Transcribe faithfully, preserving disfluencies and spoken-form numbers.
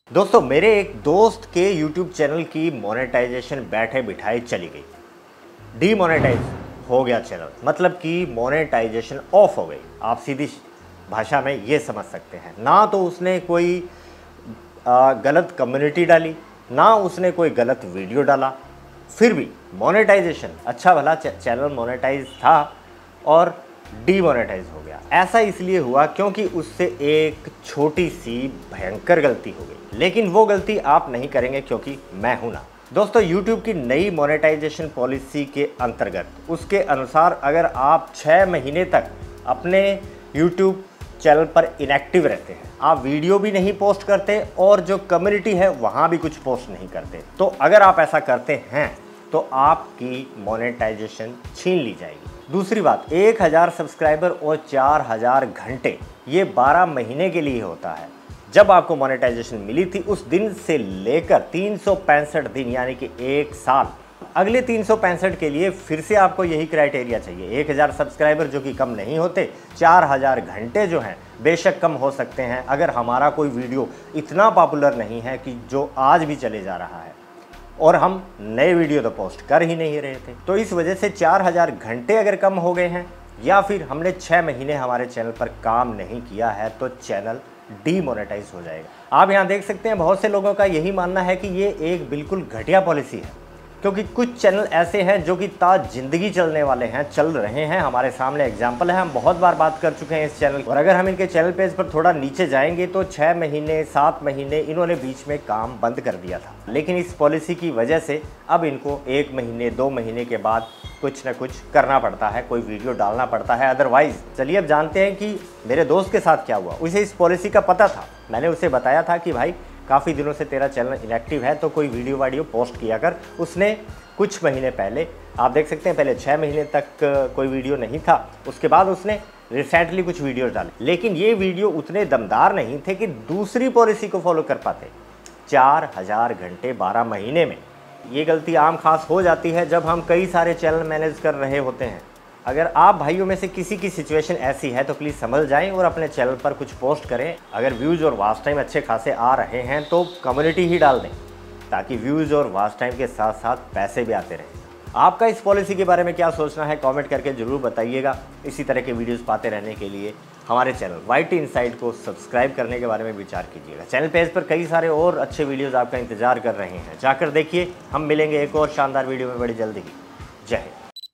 दोस्तों मेरे एक दोस्त के यूट्यूब चैनल की मोनेटाइजेशन बैठे बिठाई चली गई, डीमोनेटाइज हो गया चैनल, मतलब कि मोनेटाइजेशन ऑफ हो गई। आप सीधी भाषा में ये समझ सकते हैं। ना तो उसने कोई आ, गलत कम्युनिटी डाली, ना उसने कोई गलत वीडियो डाला, फिर भी मोनेटाइजेशन, अच्छा भला चैनल मोनेटाइज था और डीमोनेटाइज हो गया। ऐसा इसलिए हुआ क्योंकि उससे एक छोटी सी भयंकर गलती हो गई, लेकिन वो गलती आप नहीं करेंगे क्योंकि मैं हूं ना। दोस्तों YouTube की नई मोनेटाइजेशन पॉलिसी के अंतर्गत उसके अनुसार अगर आप छः महीने तक अपने YouTube चैनल पर इनएक्टिव रहते हैं, आप वीडियो भी नहीं पोस्ट करते और जो कम्युनिटी है वहाँ भी कुछ पोस्ट नहीं करते, तो अगर आप ऐसा करते हैं तो आपकी मोनेटाइजेशन छीन ली जाएगी। दूसरी बात, एक हज़ार सब्सक्राइबर और चार हज़ार घंटे ये बारह महीने के लिए होता है। जब आपको मोनेटाइजेशन मिली थी उस दिन से लेकर तीन सौ पैंसठ दिन यानी कि एक साल, अगले तीन सौ पैंसठ के लिए फिर से आपको यही क्राइटेरिया चाहिए। एक हज़ार सब्सक्राइबर जो कि कम नहीं होते, चार हज़ार घंटे जो हैं बेशक कम हो सकते हैं अगर हमारा कोई वीडियो इतना पॉपुलर नहीं है कि जो आज भी चले जा रहा है और हम नए वीडियो तो पोस्ट कर ही नहीं रहे थे। तो इस वजह से चार हज़ार घंटे अगर कम हो गए हैं या फिर हमने छः महीने हमारे चैनल पर काम नहीं किया है तो चैनल डीमोनेटाइज हो जाएगा। आप यहाँ देख सकते हैं बहुत से लोगों का यही मानना है कि ये एक बिल्कुल घटिया पॉलिसी है, क्योंकि कुछ चैनल ऐसे हैं जो कि ता जिंदगी चलने वाले हैं, चल रहे हैं, हमारे सामने एग्जाम्पल है, हम बहुत बार बात कर चुके हैं इस चैनल। और अगर हम इनके चैनल पेज पर थोड़ा नीचे जाएंगे तो छः महीने सात महीने इन्होंने बीच में काम बंद कर दिया था, लेकिन इस पॉलिसी की वजह से अब इनको एक महीने दो महीने के बाद कुछ ना कुछ करना पड़ता है, कोई वीडियो डालना पड़ता है, अदरवाइज। चलिए अब जानते हैं कि मेरे दोस्त के साथ क्या हुआ। उसे इस पॉलिसी का पता था, मैंने उसे बताया था कि भाई काफ़ी दिनों से तेरा चैनल इनएक्टिव है तो कोई वीडियो वाडियो पोस्ट किया कर। उसने कुछ महीने पहले, आप देख सकते हैं पहले छः महीने तक कोई वीडियो नहीं था, उसके बाद उसने रिसेंटली कुछ वीडियो डाले, लेकिन ये वीडियो उतने दमदार नहीं थे कि दूसरी पॉलिसी को फॉलो कर पाते। चार हज़ार घंटे बारह महीने में, ये गलती आम खास हो जाती है जब हम कई सारे चैनल मैनेज कर रहे होते हैं। अगर आप भाइयों में से किसी की सिचुएशन ऐसी है तो प्लीज़ संभल जाएं और अपने चैनल पर कुछ पोस्ट करें। अगर व्यूज़ और वॉच टाइम अच्छे खासे आ रहे हैं तो कम्युनिटी ही डाल दें, ताकि व्यूज़ और वॉच टाइम के साथ साथ पैसे भी आते रहें। आपका इस पॉलिसी के बारे में क्या सोचना है कमेंट करके ज़रूर बताइएगा। इसी तरह के वीडियोस पाते रहने के लिए हमारे चैनल वाई टी इनसाइड को सब्सक्राइब करने के बारे में विचार कीजिएगा। चैनल पेज पर कई सारे और अच्छे वीडियोज़ आपका इंतजार कर रहे हैं, जाकर देखिए। हम मिलेंगे एक और शानदार वीडियो में बड़ी जल्दी ही। जय हिंद।